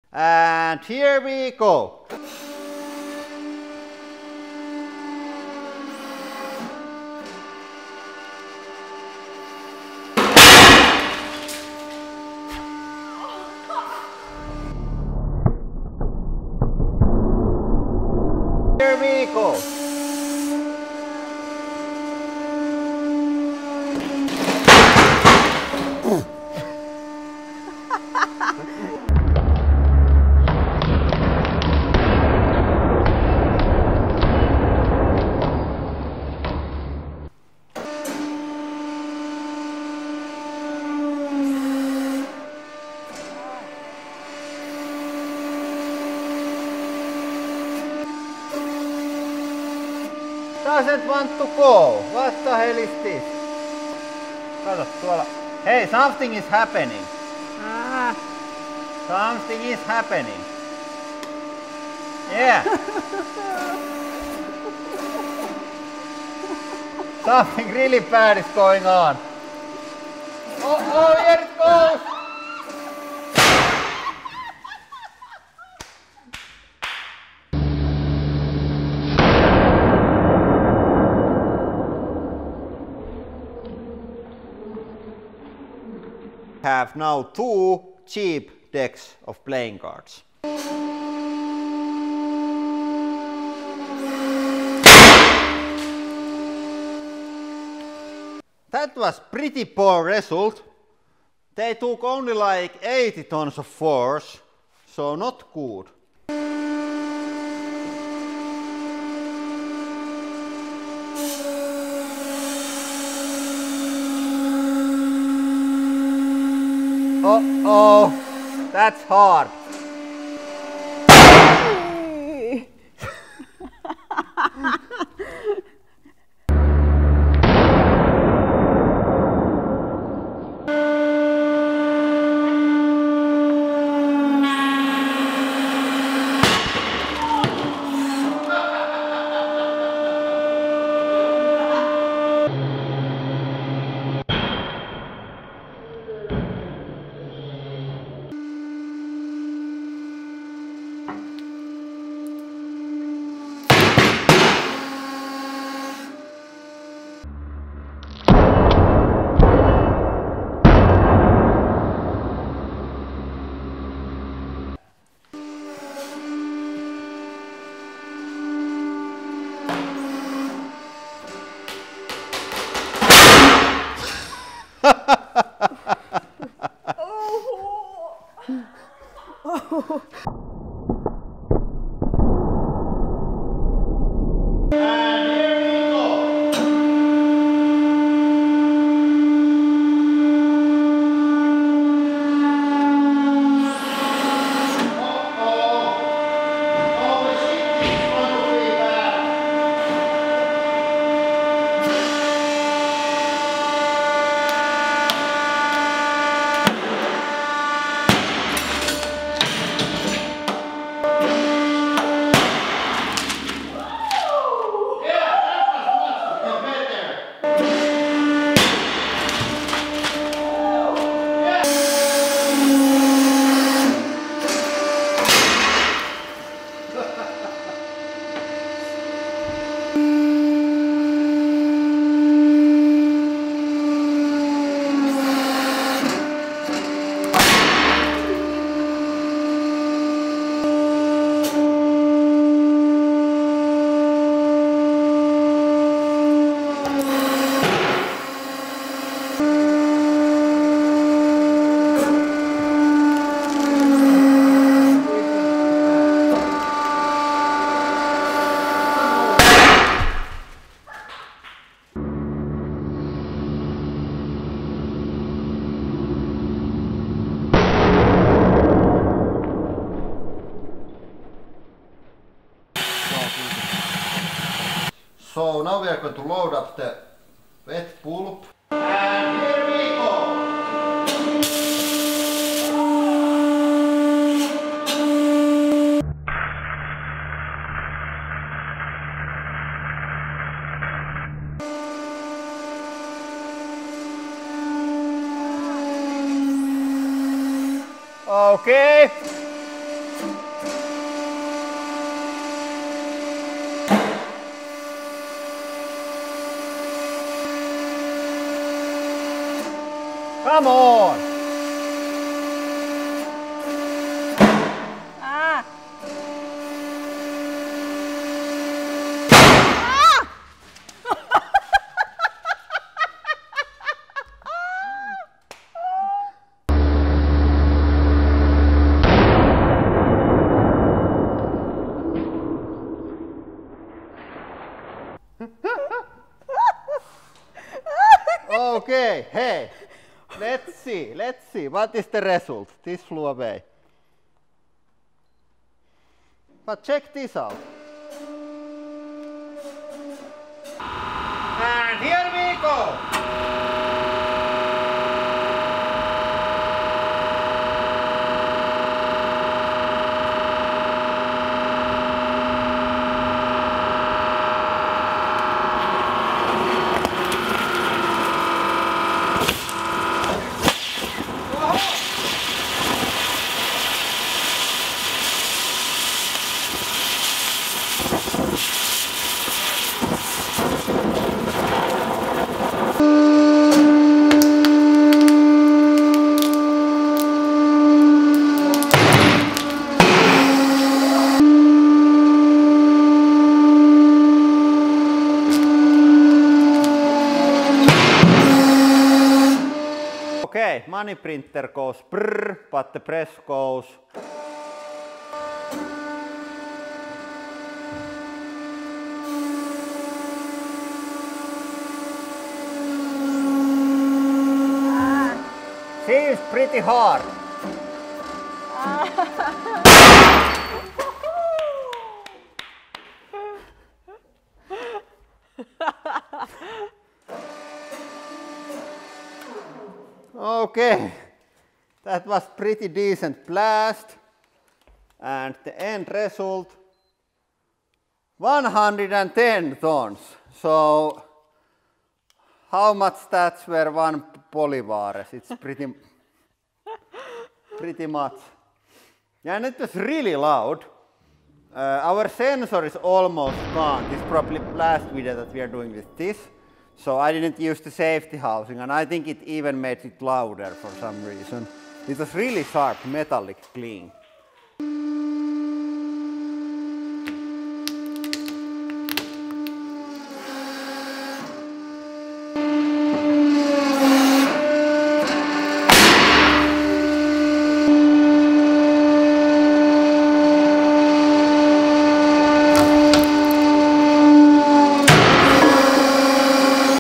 And here we go. Here we go. Doesn't want to go. What the hell is this? Kato tuolla. Hey, something is happening. Something is happening. Yeah. Something really bad is going on. Oh, here it goes. Have now 2 cheap decks of playing cards. That was pretty poor result. They took only like 80 tons of force, so not good. Oh, that's hard. So now we are going to load up the wet pulp. And here we go! Okay. Come on! Ah. Okay, hey, let's see, what is the result? This flew away. But check this out. And here we go! Okay, money printer goes brrr, but the press goes. Seems pretty hard. Okay, that was pretty decent blast, and the end result 110 tons. So how much stats were 1 bolivares? It's pretty much. And it was really loud. Our sensor is almost gone. This is probably the last video that we are doing with this. So I didn't use the safety housing, and I think it even made it louder for some reason. It was really sharp, metallic clean.